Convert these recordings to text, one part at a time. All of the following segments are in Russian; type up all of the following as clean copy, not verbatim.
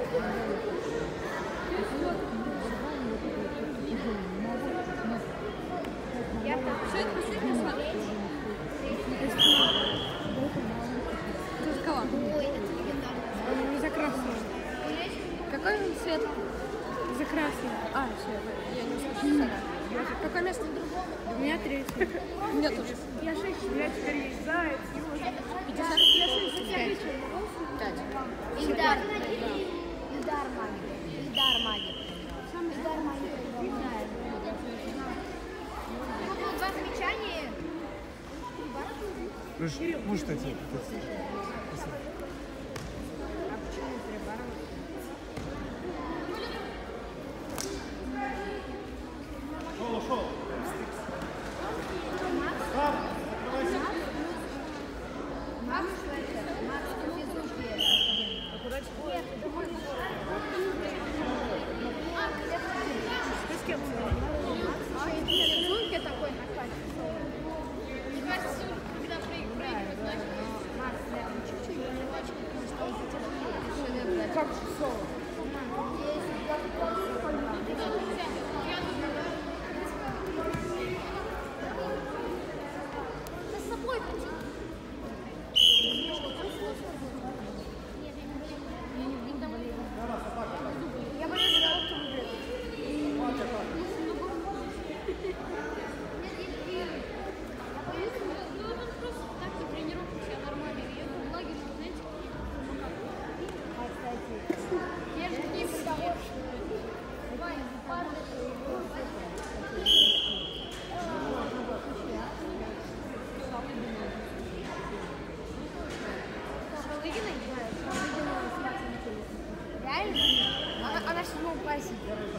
За красный. Какой цвет? За красный. А, все, я не слышу. Какое место? У меня 30. У меня тоже. Я 6. У меня теперь есть заяц. 50? Я 65. 5. Ильдар маги. Ильдар маги. Ильдар маги. Два замечания. Может, эти. Как соло? С собой пойти. Я боюсь, что он умрет. Реально? Она в 7 классе.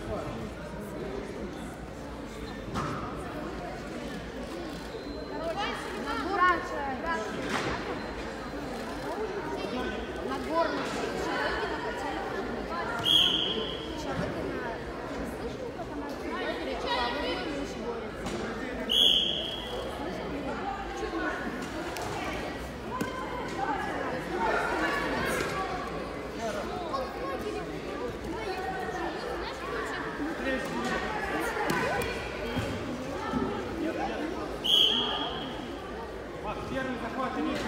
Нагорный. Первый захват имеет.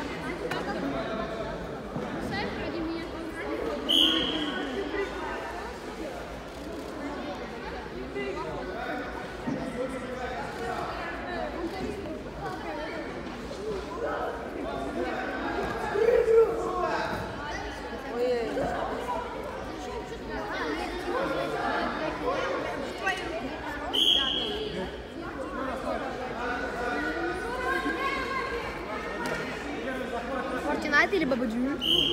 Fortnite или Бабаджи?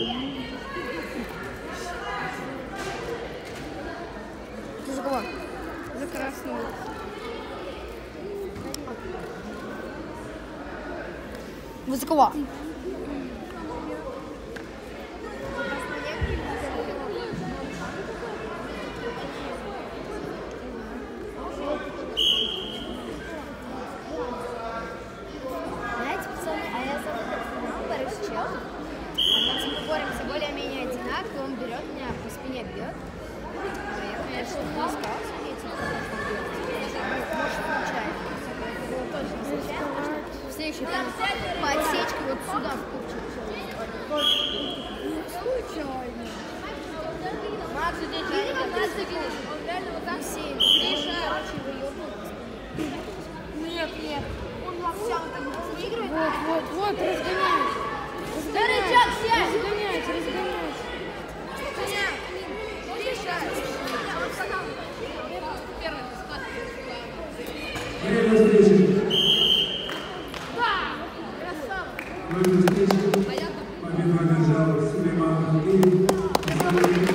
Ты за кого? За красного. Вы за кого? Знаете, пацаны, а я завтра с челом. Мы типа боремся более-менее одинаково, он берет меня, по спине бьет. Я, конечно, не искал заметить, конечно, бьет. Может, случайно. Было точно случайно, потому что в следующий там по отсечке вот сюда в купчик. Случайно. Макс, у тебя он реально вот так сеет. Гриша, короче, выебнул. Нет. Он во всем там разыгрывает. Вот, разгоняйте. Разгоняйте. Время встречи. Победу одержал Сулейман Алиев.